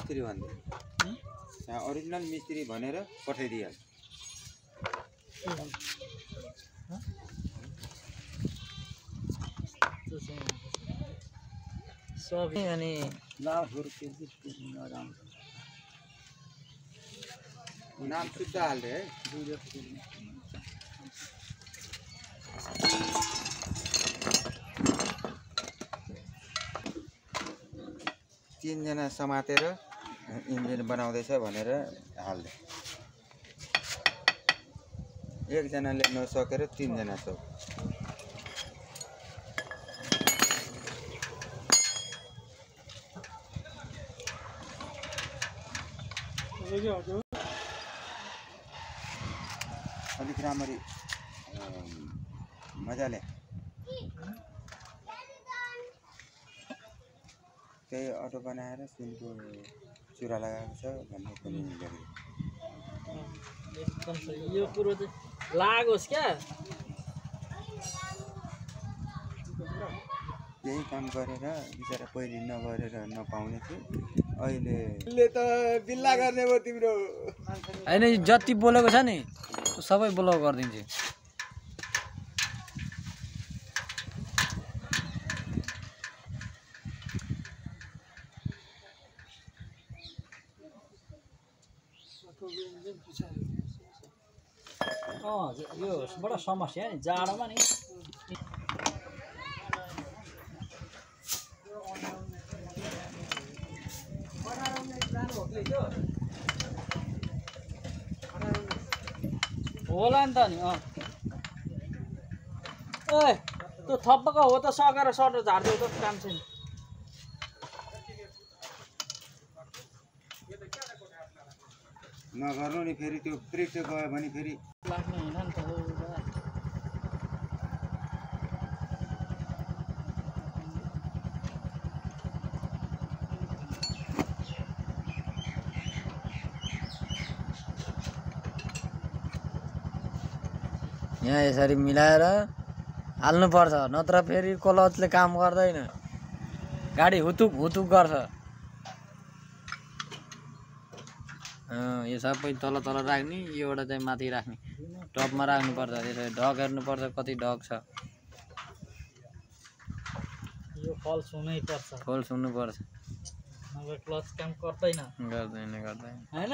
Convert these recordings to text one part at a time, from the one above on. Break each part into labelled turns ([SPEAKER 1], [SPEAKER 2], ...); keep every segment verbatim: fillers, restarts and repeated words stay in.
[SPEAKER 1] मिस्त्री भन्दै ओरिजिनल मिस्त्री भनेर पठाइदिइहाल्छ
[SPEAKER 2] सब अनि
[SPEAKER 1] नाम शुद्ध हाल्दै है तीनजना समातेर इन्जिन बनाउँदैछ भनेर हाल्दै एकजनाले नसकेर तीनजना छ अलिक राम्ररी मजाले त्यही अटो बनाएर सुनको चुरा लगाएको छ भन्ने पनि
[SPEAKER 2] एकदम सही यो कुरो चाहिँ लागोस् क्या
[SPEAKER 1] यही काम गरेर बिचरा पहिले नगरेर नपाउने थियो अहिले त बिल्ला गर्ने भयो तिम्रो
[SPEAKER 2] हैन जति बोलेको छ नि सबै ब्लक गरिदिन्छु अँ यो बडा समस्या नि जाडोमा नि होला नि त नि अँ ए त्यो थप्पको हो त सकेर सटर झार्दै त काम छैन
[SPEAKER 1] नगर्नु नि फेरि त्यो प्रेस गयो भने फेरि
[SPEAKER 2] लाग्ने होइन नि त हो यहाँ यसरी मिलाएर हाल्नुपर्छ नत्र फेरि क्लचले काम गर्दैन गाडी हुतुक हुतुक गर्छ यो सबै तल तल राख्ने यो एउटा चाहिँ माथि राख्ने टपमा राख्नुपर्छ त्यसरी ढक हेर्नुपर्छ कति ढक छ यो फल सुनै पर्छ फल सुन्नुपर्छ नभए क्लच काम गर्दैन गर्दैन गर्दैन हैन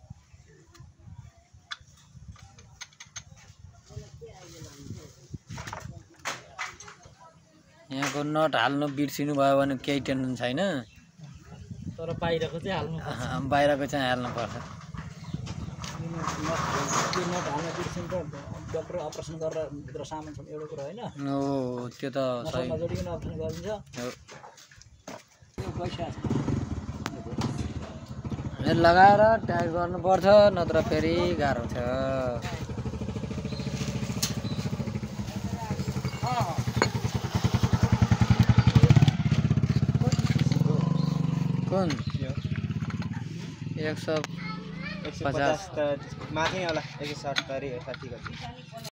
[SPEAKER 2] यहाँको नट हाल्नु बिर्सिनु भयो भने केही टेन्सन छैन तर बाहिरको चाहिँ हाल्नु बाहिरको चाहिँ हाल्नुपर्छ नट हाल्नु बिर्सिनु त डक्टर अपरेसन गरेर भित्र सामान छ एउटा कुरा होइन हो त्यो त सही नजोडिकन अपरेसन गरिदिन्छ लगाएर टाइट गर्नुपर्छ नत्र फेरि गाह्रो छ कुन एक सौ पचास
[SPEAKER 1] माथि होला एक सौ सत्तरी साठी